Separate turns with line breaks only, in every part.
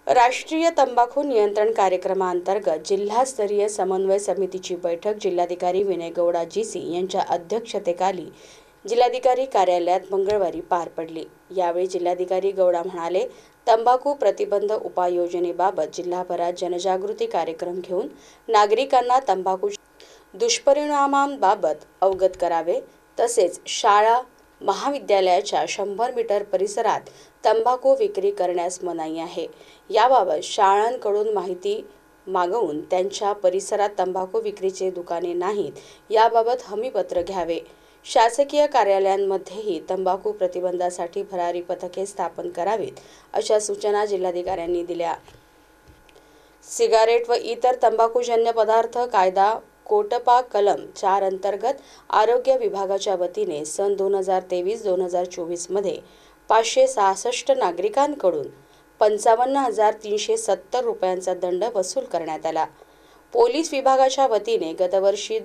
राष्ट्रीय तंबाखू नियंत्रण कार्यक्रमांतर्गत जिल्हास्तरीय समन्वय समितीची बैठक जिल्हाधिकारी विनय गौडा जीसी यांच्या अध्यक्षतेखाली जिल्हाधिकारी कार्यालयात मंगळवारी पार पडली। यावेळी जिल्हाधिकारी गौडा म्हणाले, तंबाखू प्रतिबंध उपाययोजनेबाबत जिल्हाभरात जनजागृती कार्यक्रम घेऊन नागरिकांना तंबाखू दुष्परिणामांबाबत अवगत करावे, तसेच शाळा महाविद्यालयाच्या 100 मीटर परिसरात तंबाखू विक्री करण्यास मनाई आहे। याबाबत शाळांकडून माहिती मागवून त्यांच्या परिसरात तंबाखू विक्रीचे दुकाने नाहीत याबाबत हमीपत्र घ्यावे। शासकीय कार्यालयांमध्येही तंबाखू प्रतिबंधासाठी भरारी पथके स्थापन करावीत, अशा सूचना जिल्हाधिकाऱ्यांनी दिल्या। सिगारेट व इतर तंबाखूजन्य पदार्थ कायदा कोटपा कलम 4 अंतर्गत आरोग्य विभागाच्या वतीने सन 2023-2024 मध्ये 566 नागरिकांकडून 55,370 रुपयांचा दंड वसूल करण्यात आला। पोलीस विभागाच्या वतीने गतवर्षी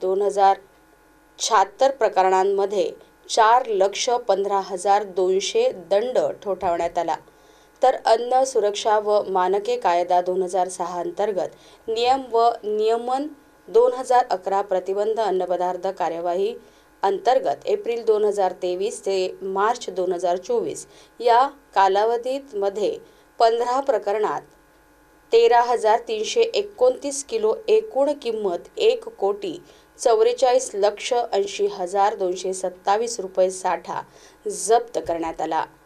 2076 प्रकरणांमध्ये 4,15,200 दंड ठोठावण्यात आला। तर अन्न सुरक्षा व मानके कायदा 2006 अंतर्गत नियम व नियमन 2011 प्रतिबंध अन्नपदार्थ कार्यवाही अंतर्गत एप्रिल 2023 ते मार्च 2024 या कालावधीत मध्ये 15 प्रकरणात 13,329 किलो एकूण किंमत 1,44,80,227 रुपये साठा जप्त करण्यात आला।